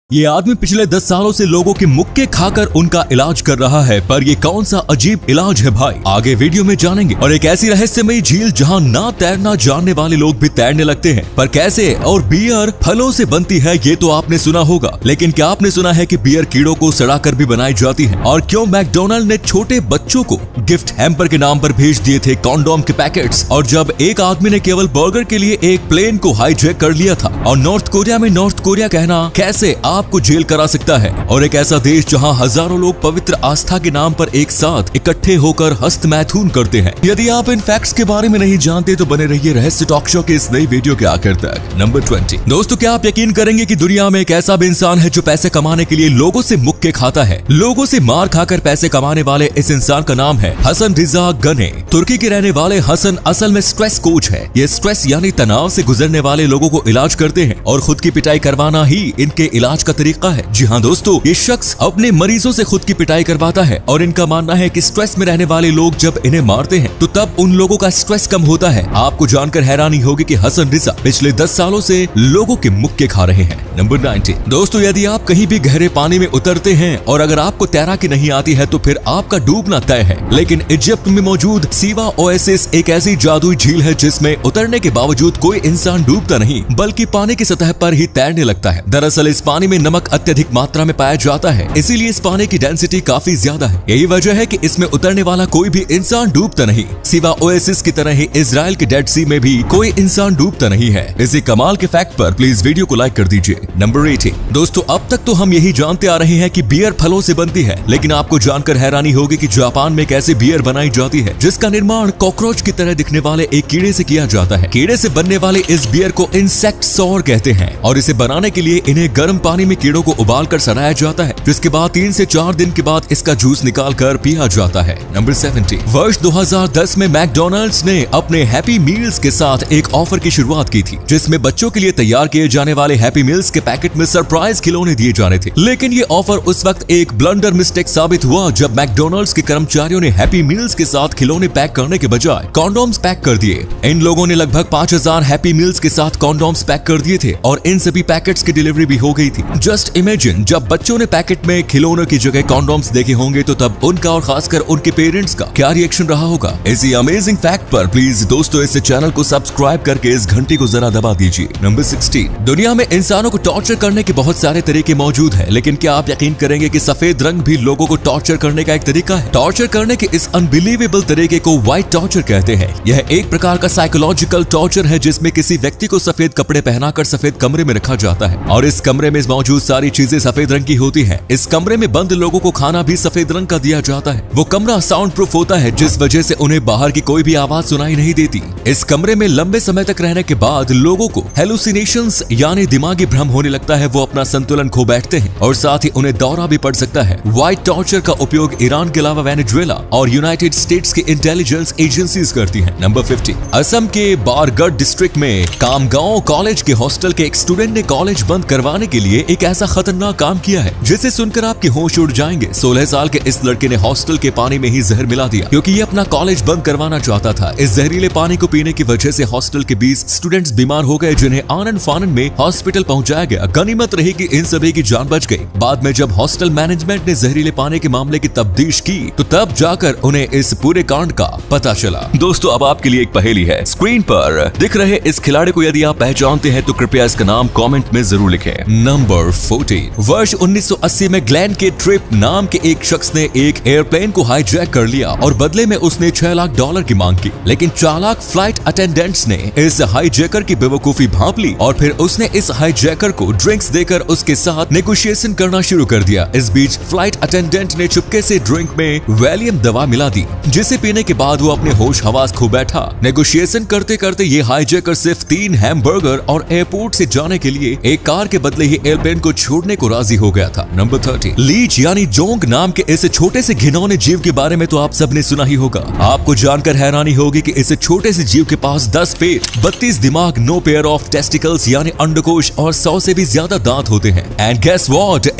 ये आदमी पिछले 10 सालों से लोगों के मुक्के खाकर उनका इलाज कर रहा है, पर ये कौन सा अजीब इलाज है भाई, आगे वीडियो में जानेंगे। और एक ऐसी रहस्यमयी झील जहां ना तैरना जानने वाले लोग भी तैरने लगते हैं, पर कैसे। और बियर फलों से बनती है ये तो आपने सुना होगा, लेकिन क्या आपने सुना है कि बियर कीड़ों को सड़ाकर भी बनाई जाती है। और क्यों मैकडोनाल्ड ने छोटे बच्चों को गिफ्ट हैम्पर के नाम पर भेज दिए थे कॉन्डोम के पैकेट्स। और जब एक आदमी ने केवल बर्गर के लिए एक प्लेन को हाईजैक कर लिया था। और नॉर्थ कोरिया में नॉर्थ कोरिया कहना कैसे आपको जेल करा सकता है। और एक ऐसा देश जहां हजारों लोग पवित्र आस्था के नाम पर एक साथ इकट्ठे होकर हस्तमैथुन करते हैं। यदि आप इन फैक्ट्स के बारे में नहीं जानते तो बने रहिए रहस्य टॉक शो के इस नई वीडियो के आखिर तक। नंबर 20। दोस्तों, क्या आप यकीन करेंगे कि दुनिया में एक ऐसा भी इंसान है जो पैसे कमाने के लिए लोगों से मुक्के खाता है। लोगों से मार खाकर पैसे कमाने वाले इस इंसान का नाम है हसन रिजा गने। तुर्की के रहने वाले हसन असल में स्ट्रेस कोच है। ये स्ट्रेस यानी तनाव से गुजरने वाले लोगों को इलाज करते हैं और खुद की पिटाई करवाना ही इनके इलाज का तरीका है। जी हाँ दोस्तों, ये शख्स अपने मरीजों से खुद की पिटाई करवाता है और इनका मानना है कि स्ट्रेस में रहने वाले लोग जब इन्हें मारते हैं तो तब उन लोगों का स्ट्रेस कम होता है। आपको जानकर हैरानी होगी कि हसन रिजा पिछले 10 सालों से लोगों के मुक्के खा रहे हैं। नंबर 19। दोस्तों, यदि आप कहीं भी गहरे पानी में उतरते हैं और अगर आपको तैराकी नहीं आती है तो फिर आपका डूबना तय है। लेकिन इजिप्ट में मौजूद सीवा ओएसिस एक ऐसी जादुई झील है जिसमें उतरने के बावजूद कोई इंसान डूबता नहीं बल्कि पानी की सतह पर ही तैरने लगता है। दरअसल इस पानी में नमक अत्यधिक मात्रा में पाया जाता है, इसीलिए इस पानी की डेंसिटी काफी ज्यादा है। यही वजह है कि इसमें उतरने वाला कोई भी इंसान डूबता नहीं। सीवा ओएसिस की तरह ही इजराइल के डेड सी में भी कोई इंसान डूबता नहीं है। इसी कमाल के फैक्ट पर प्लीज वीडियो को लाइक कर दीजिए। नंबर 18। दोस्तों, अब तक तो हम यही जानते आ रहे हैं कि बियर फलों से बनती है, लेकिन आपको जानकर हैरानी होगी कि जापान में कैसे बियर बनाई जाती है जिसका निर्माण कॉकरोच की तरह दिखने वाले एक कीड़े से किया जाता है। कीड़े से बनने वाले इस बियर को इंसेक्ट सॉर कहते हैं और इसे बनाने के लिए इन्हें गर्म पानी में कीड़ों को उबालकर सड़ाया जाता है, जिसके बाद 3 से 4 दिन के बाद इसका जूस निकाल कर पिया जाता है। नंबर 17। वर्ष 2010 में मैकडोनाल्ड्स ने अपने हैप्पी मील्स के साथ एक ऑफर की शुरुआत की थी जिसमें बच्चों के लिए तैयार किए जाने वाले हैप्पी मील्स के पैकेट में सरप्राइज खिलौने दिए जाने थे। लेकिन ये ऑफर उस वक्त एक ब्लंडर मिस्टेक साबित हुआ जब मैकडोनाल्ड्स के कर्मचारियों ने हैप्पी मील्स के साथ खिलौने पैक करने के बजाय कॉन्डोम्स पैक कर दिए। इन लोगों ने लगभग 5000 हैप्पी मील्स के साथ कॉन्डोम्स पैक कर दिए थे और इन सभी पैकेट्स की डिलीवरी भी हो गई थी। जस्ट इमेजिन, जब बच्चों ने पैकेट में खिलौनों की जगह कॉन्डोम्स देखे होंगे तो तब उनका और खासकर उनके पेरेंट्स का क्या रिएक्शन रहा होगा। इसी अमेजिंग फैक्ट पर प्लीज दोस्तों इस चैनल को सब्सक्राइब करके इस घंटी को जरा दबा दीजिए। नंबर 16। दुनिया में इंसानों को टॉर्चर करने के बहुत सारे तरीके मौजूद हैं, लेकिन क्या आप यकीन करेंगे कि सफेद रंग भी लोगों को टॉर्चर करने का एक तरीका है। टॉर्चर करने के इस अनबिलीवेबल तरीके को व्हाइट टॉर्चर कहते हैं। यह एक प्रकार का साइकोलॉजिकल टॉर्चर है जिसमें किसी व्यक्ति को सफेद कपड़े पहनाकर सफेद कमरे में रखा जाता है और इस कमरे में मौजूद सारी चीजें सफेद रंग की होती है। इस कमरे में बंद लोगों को खाना भी सफेद रंग का दिया जाता है। वो कमरा साउंड प्रूफ होता है जिस वजह से उन्हें बाहर की कोई भी आवाज सुनाई नहीं देती। इस कमरे में लंबे समय तक रहने के बाद लोगों को हेलुसिनेशंस यानी दिमागी भ्रम होने लगता है। वो अपना संतुलन खो बैठते हैं और साथ ही उन्हें दौरा भी पड़ सकता है। व्हाइट टॉर्चर का उपयोग ईरान के अलावा वेनेजुएला और यूनाइटेड स्टेट्स की इंटेलिजेंस एजेंसीज करती हैं। नंबर 50। असम के बारगढ़ डिस्ट्रिक्ट में कामगांव कॉलेज के हॉस्टल के एक स्टूडेंट ने कॉलेज बंद करवाने के लिए एक ऐसा खतरनाक काम किया है जिसे सुनकर आपके होश उड़ जाएंगे। 16 साल के इस लड़के ने हॉस्टल के पानी में ही जहर मिला दिया क्योंकि ये अपना कॉलेज बंद करवाना चाहता था। इस जहरीले पानी को पीने की वजह से हॉस्टल के 20 स्टूडेंट्स बीमार हो गए जिन्हें आनन फानन में हॉस्पिटल पहुंचाया गया। गनीमत रही कि इन सभी की जान बच गई। बाद में जब हॉस्टल मैनेजमेंट ने जहरीले पानी के मामले की तफ्तीश की तो तब जाकर उन्हें इस पूरे कांड का पता चला। दोस्तों, अब आपके लिए एक पहेली है। स्क्रीन पर दिख रहे इस खिलाड़ी को यदि आप पहचानते हैं तो कृपया इसका नाम कमेंट में जरूर लिखें। नंबर 14। वर्ष 1980 में ग्लेन के ट्रिप नाम के एक शख्स ने एक एयरप्लेन को हाईजैक कर लिया और बदले में उसने $6 लाख की मांग की। लेकिन चालाक फ्लाइट अटेंडेंट्स ने इस हाईजैकर की बेवकूफी भांप ली और फिर उसने इस हाईजैकर को ड्रिंक्स देकर उसके साथ नेगोशिएशन करना शुरू कर दिया। इस बीच फ्लाइट अटेंडेंट ने चुपके से ड्रिंक में वैलियम दवा मिला दी जिसे पीने के बाद वो अपने होश हवास खो बैठा। नेगोशिएशन करते करते ये हाईजैकर सिर्फ 3 हैमबर्गर और एयरपोर्ट से जाने के लिए एक कार के बदले ही एयरप्लेन को छोड़ने को राजी हो गया था। नंबर 30। लीच यानी जोंक नाम के इस छोटे से घिनौने जीव के बारे में तो आप सबने सुना ही होगा। आपको जानकर हैरानी होगी कि इस छोटे से जीव के पास 10 पेट, 32 दिमाग, 9 पेयर ऑफ टेस्टिकल्स यानी अंडकोश और 100 से भी ज्यादा दांत होते हैं। एंड गेस व्हाट, इंसान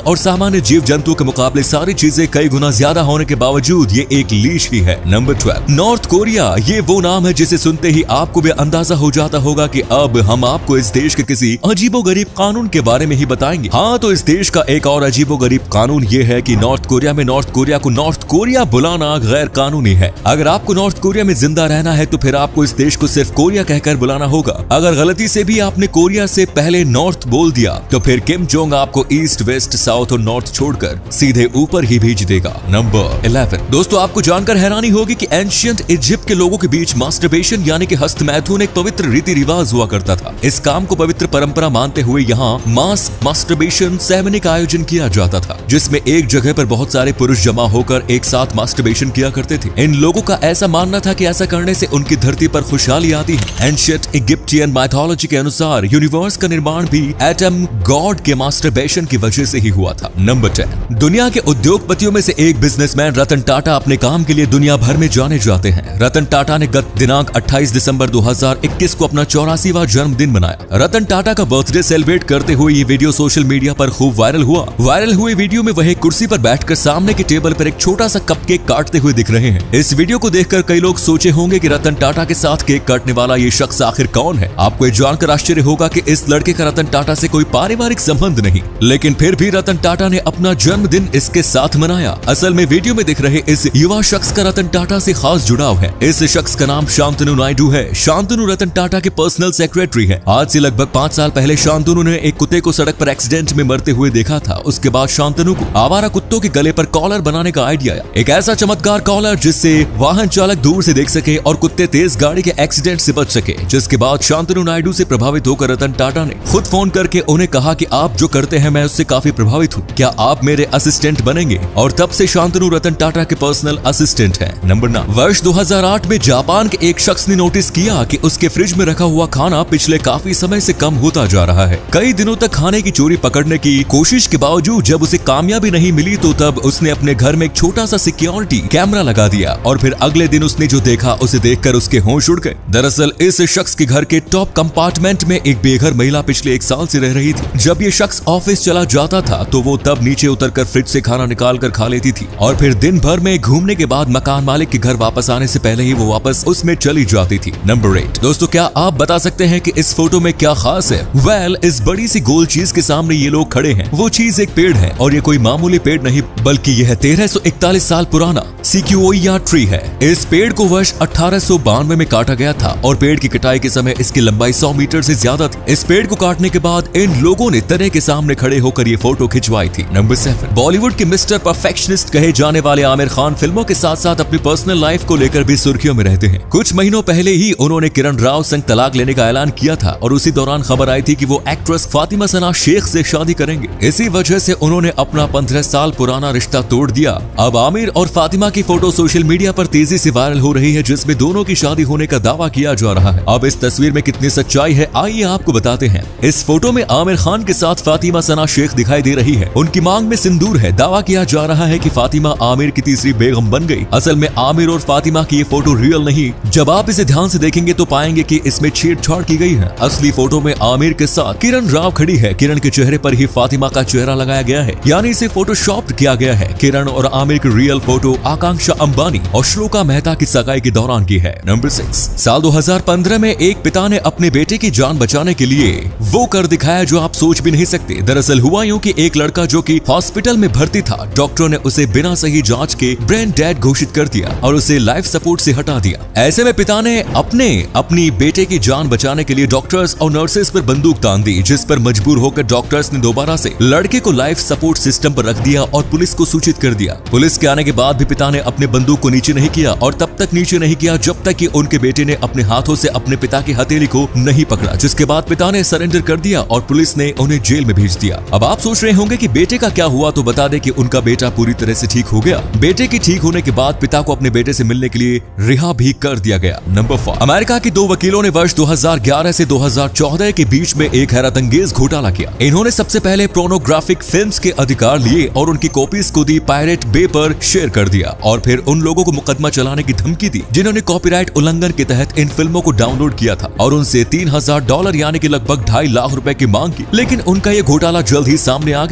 और सामान्य जीव जंतु के मुकाबले सारी चीजें कई गुना ज्यादा होने के बावजूद ये एक लीश ही है। Number 12, North Korea. ये वो नाम है जिसे सुनते ही आपको भी अंदाजा हो जाता होगा कि अब हम आपको इस देश के किसी अजीबोगरीब कानून के बारे में ही बताएंगे। हाँ, तो इस देश का एक और अजीबोगरीब कानून ये है कि नॉर्थ कोरिया में नॉर्थ कोरिया को नॉर्थ कोरिया बुलाना गैर कानूनी है। अगर आपको नॉर्थ कोरिया में जिंदा रहना है तो फिर आपको इस देश को सिर्फ कोरिया कहकर बुलाना होगा। अगर गलती से भी आपने कोरिया से पहले नॉर्थ बोल दिया तो फिर किम जोंग आपको ईस्ट, वेस्ट, साउथ और नॉर्थ छोड़कर सीधे ऊपर ही भेज देगा। नंबर 11, दोस्तों आपको जानकर हैरानी होगी कि एंशिएंट इजिप्ट के लोगों के बीच मास्टरबेशन यानी कि हस्तमैथुन एक पवित्र रीति रिवाज हुआ करता था। इस काम को पवित्र परंपरा मानते हुए यहाँ मास मास्टरबेशन सेरेमनी का आयोजन किया जाता था, जिसमें एक जगह पर बहुत सारे पुरुष जमा होकर एक साथ मास्टरबेशन किया करते थे। इन लोगों का ऐसा मानना था कि ऐसा करने से उनकी धरती पर खुशहाली आती है। एंशिएंट इजिप्टियन माइथोलॉजी के अनुसार यूनिवर्स का निर्माण भी एटम गॉड के मास्टरबेशन की वजह से ही हुआ था। नंबर 10, दुनिया के उद्योगपतियों में से एक बिजनेसमैन रतन टाटा अपने काम के लिए दुनिया भर में जाने जाते हैं। रतन टाटा ने गत दिनांक 28 दिसंबर 2021 को अपना 84वां जन्मदिन मनाया। रतन टाटा का बर्थडे सेलिब्रेट करते हुए ये वीडियो सोशल मीडिया पर खूब वायरल हुआ। वायरल हुए वीडियो में वह कुर्सी पर बैठकर सामने के टेबल पर एक छोटा सा कपकेक काटते हुए दिख रहे हैं। इस वीडियो को देखकर कई लोग सोचे होंगे कि रतन टाटा के साथ केक काटने वाला ये शख्स आखिर कौन है। आपको ये जानकर आश्चर्य होगा कि इस लड़के का रतन टाटा से कोई पारिवारिक संबंध नहीं, लेकिन फिर भी रतन टाटा ने अपना जन्मदिन इसके साथ मनाया। असल में वीडियो में दिख रहे इस युवा शख्स का रतन टाटा से खास जुड़ाव है। इस शख्स का नाम शांतनु नायडू है। शांतनु रतन टाटा के पर्सनल सेक्रेटरी हैं। आज से लगभग 5 साल पहले शांतनु ने एक कुत्ते को सड़क पर एक्सीडेंट में मरते हुए देखा था। उसके बाद शांतनु को आवारा कुत्तों के गले पर कॉलर बनाने का आइडिया आया। एक ऐसा चमत्कार कॉलर जिससे वाहन चालक दूर से देख सके और कुत्ते तेज गाड़ी के एक्सीडेंट से बच सके। जिसके बाद शांतनु नायडू से प्रभावित होकर रतन टाटा ने खुद फोन करके उन्हें कहा कि आप जो करते हैं मैं उससे काफी प्रभावित हूँ, क्या आप मेरे असिस्टेंट बनेंगे? और तब से शांतनु रतन टाटा के पर्सनल असिस्टेंट हैं। नंबर 9, वर्ष 2008 में जापान के एक शख्स ने नोटिस किया कि उसके फ्रिज में रखा हुआ खाना पिछले काफी समय से कम होता जा रहा है। कई दिनों तक खाने की चोरी पकड़ने की कोशिश के बावजूद जब उसे कामयाबी नहीं मिली तो तब उसने अपने घर में एक छोटा सा सिक्योरिटी कैमरा लगा दिया और फिर अगले दिन उसने जो देखा उसे देखकर उसके होश उड़ गए। दरअसल इस शख्स के घर के टॉप कंपार्टमेंट में एक बेघर महिला पिछले 1 साल से रह रही थी। जब ये शख्स ऑफिस चला जाता था तो वो तब नीचे उतरकर फ्रिज से खाना निकाल कर खा लेती थी और फिर दिन भर में घूमने के बाद मकान मालिक के घर वापस आने से पहले ही वो वापस उसमें चली जाती थी। नंबर 8, दोस्तों क्या आप बता सकते हैं कि इस फोटो में क्या खास है? वेल, इस बड़ी सी गोल चीज के सामने ये लोग खड़े हैं। वो चीज एक पेड़ है और ये कोई मामूली पेड़ नहीं बल्कि यह 1341 साल पुराना सिक्वोया ट्री है। इस पेड़ को वर्ष 1892 में काटा गया था और पेड़ की कटाई के समय इसकी लंबाई 100 मीटर से ज्यादा थी। इस पेड़ को काटने के बाद इन लोगों ने तने के सामने खड़े होकर ये फोटो खिंचवाई थी। नंबर 7, बॉलीवुड के मिस्टर परफेक्शनिस्ट कहे जाने वाले आमिर खान फिल्मों के साथ साथ अपनी पर्सनल लाइफ को लेकर भी सुर्खियों में रहते हैं। कुछ महीनों पहले ही उन्होंने किरण राव संग तलाक लेने का ऐलान किया था और उसी दौरान खबर आई थी कि वो एक्ट्रेस फातिमा सना शेख से शादी करेंगे। इसी वजह से उन्होंने अपना 15 साल पुराना रिश्ता तोड़ दिया। अब आमिर और फातिमा की फोटो सोशल मीडिया पर तेजी से वायरल हो रही है जिसमें दोनों की शादी होने का दावा किया जा रहा है। अब इस तस्वीर में कितनी सच्चाई है आइए आपको बताते हैं। इस फोटो में आमिर खान के साथ फातिमा सना शेख दिखाई दे रही है। उनकी मांग में सिंदूर है। दावा किया जा रहा है कि फातिमा आमिर की तीसरी बेगम बन गई। असल में आमिर और फातिमा की ये फोटो रियल नहीं। जब आप इसे ध्यान से देखेंगे तो पाएंगे कि इसमें छेड़छाड़ की गई है। असली फोटो में आमिर के साथ किरण राव खड़ी है। किरण के चेहरे पर ही फातिमा का चेहरा लगाया गया है, यानी इसे फोटोशॉप किया गया है। किरण और आमिर की रियल फोटो आकांक्षा अंबानी और श्लोका मेहता की सगाई के दौरान की है। नंबर 6, साल 2015 में एक पिता ने अपने बेटे की जान बचाने के लिए वो कर दिखाया जो आप सोच भी नहीं सकते। दरअसल हुआ यूं कि एक लड़का जो कि हॉस्पिटल में भर्ती था, डॉक्टर ने उसे बिना सही जांच के ब्रेन डेड घोषित कर दिया और उसे लाइफ सपोर्ट से हटा दिया। ऐसे में पिता ने अपनी बेटे की जान बचाने के लिए डॉक्टर्स और नर्सेस पर बंदूक तान दी, जिस पर मजबूर होकर डॉक्टर्स ने दोबारा से लड़के को लाइफ सपोर्ट सिस्टम पर रख दिया और पुलिस को सूचित कर दिया। पुलिस के आने के बाद भी पिता ने अपने बंदूक को नीचे नहीं किया और तब तक नीचे नहीं किया जब तक कि उनके बेटे ने अपने हाथों से अपने पिता की हथेली को नहीं पकड़ा, जिसके बाद पिता ने सरेंडर कर दिया और पुलिस ने उन्हें जेल में भेज दिया। अब आप सोच रहे होंगे कि बेटे का क्या हुआ, तो बता दें कि उनका बेटा पूरी तरह से ठीक हो गया। बेटे की ठीक होने के बाद पिता को अपने बेटे से मिलने के लिए रिहा भी कर दिया गया। नंबर 4, अमेरिका के 2 वकीलों ने वर्ष 2011 से 2014 के बीच में एक हैरतअंगेज घोटाला किया। इन्होंने सबसे पहले पोर्नोग्राफिक फिल्म्स के अधिकार लिए और उनकी कॉपीज को दी पायरेट बे पर शेयर कर दिया और फिर उन लोगों को मुकदमा चलाने की धमकी दी जिन्होंने कॉपीराइट उल्लंघन के तहत इन फिल्मों को डाउनलोड किया था और उनसे $3000 यानी कि लगभग $2.5 लाख रुपए की मांग की। लेकिन उनका ये घोटाला जल्द ही सामने आ गया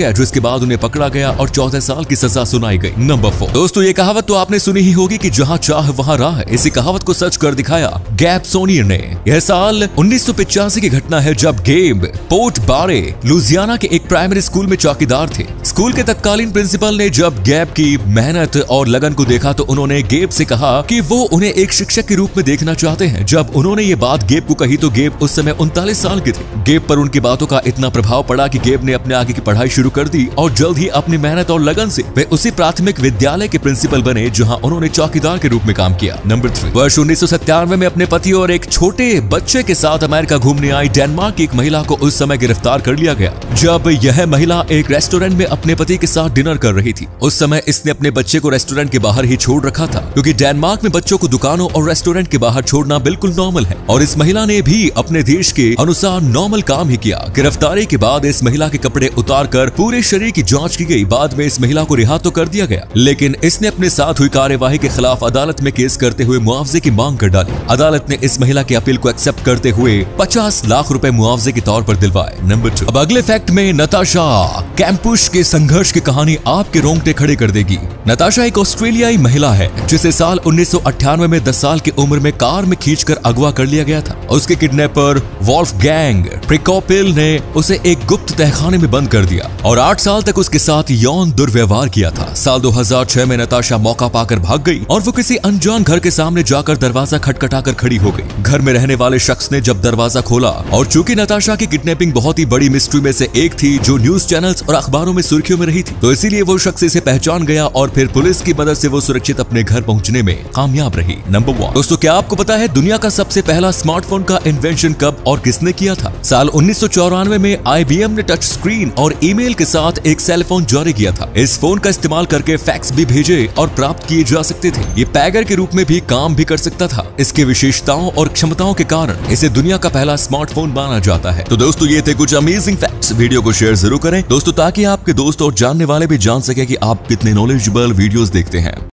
गया, जिसके बाद उन्हें पकड़ा गया और 14 साल की सजा सुनाई गई। नंबर 4 दोस्तों, ये कहावत तो आपने सुनी ही होगी कि जहाँ चाह वहाँ राह है। इसी कहावत को सच कर दिखाया गैब सोनियर ने। यह साल 1985 की घटना है जब गेब पोर्ट बारे लुजियाना के एक प्राइमरी स्कूल में चौकीदार थे। स्कूल के तत्कालीन प्रिंसिपल ने जब गेब की मेहनत और लगन को देखा तो उन्होंने गेब से कहा कि वो उन्हें एक शिक्षक के रूप में देखना चाहते हैं। जब उन्होंने ये बात गेब को कही तो गेब उस समय 39 साल के थे। गेब पर उनकी बातों का इतना प्रभाव पड़ा कि गेब ने अपने आगे की पढ़ाई शुरू कर दी और जल्द ही अपनी मेहनत और लगन से वे उसी प्राथमिक विद्यालय के प्रिंसिपल बने जहां उन्होंने चौकीदार के रूप में काम किया। नंबर 3 वर्ष 1997 में अपने पति और एक छोटे बच्चे के साथ अमेरिका घूमने आई डेनमार्क की एक महिला को उस समय गिरफ्तार कर लिया गया जब यह महिला एक रेस्टोरेंट में अपने पति के साथ डिनर कर रही थी। उस समय इसने अपने बच्चे को रेस्टोरेंट के बाहर ही छोड़ रखा था, क्योंकि डेनमार्क में बच्चों को दुकानों और रेस्टोरेंट के बाहर छोड़ना बिल्कुल नॉर्मल है और इस महिला ने भी अपने देश के अनुसार नॉर्मल काम ही किया। गिरफ्तारी के बाद इस महिला के कपड़े उतार कर पूरे शरीर की जांच की गई। बाद में इस महिला को रिहा तो कर दिया गया, लेकिन इसने अपने साथ हुई कार्यवाही के खिलाफ अदालत में केस करते हुए मुआवजे की मांग कर डाली। अदालत ने इस महिला की अपील को एक्सेप्ट करते हुए 50 लाख रुपए मुआवजे के तौर पर दिलवाए। नंबर 2 अब अगले फैक्ट में नताशा कैम्पुश के संघर्ष की कहानी आपके रोंगटे खड़े कर देगी। नताशा एक ऑस्ट्रेलियाई महिला है जिसे साल 1998 में 10 साल की उम्र में कार में खींचकर अगवा कर लिया गया था। उसके किडनैपर वॉल्फगैंग प्रिकोपिल ने उसे एक गुप्त तहखाने में बंद कर दिया और 8 साल तक उसके साथ यौन दुर्व्यवहार किया था। साल 2006 में नताशा मौका पाकर भाग गई और वो किसी अनजान घर के सामने जाकर दरवाजा खटखटाकर खड़ी हो गई। घर में रहने वाले शख्स ने जब दरवाजा खोला और चूंकि नताशा की किडनैपिंग बहुत ही बड़ी मिस्ट्री में से एक थी जो न्यूज चैनल्स और अखबारों में सुर्खियों में रही थी, तो इसीलिए वो शख्स इसे पहचान गया और फिर पुलिस की मदद से वो सुरक्षित अपने घर पहुंचने में कामयाब रही। नंबर 1 दोस्तों, क्या आपको पता है दुनिया का सबसे पहला स्मार्टफोन का इन्वेंशन कब और किसने किया था? साल 1994 में IBM ने टच स्क्रीन और ईमेल के साथ एक सेल फोन जारी किया था। इस फोन का इस्तेमाल करके फैक्स भी भेजे और प्राप्त किए जा सकते थे। ये पैगर के रूप में भी काम भी कर सकता था। इसके विशेषताओं और क्षमताओं के कारण इसे दुनिया का पहला स्मार्टफोन माना जाता है। तो दोस्तों, ये थे कुछ अमेजिंग फैक्ट्स। वीडियो को शेयर जरूर करें दोस्तों, ताकि आपके दोस्त और जानने वाले भी जान सके कि आप कितने नॉलेजेबल वीडियोस देखते हैं।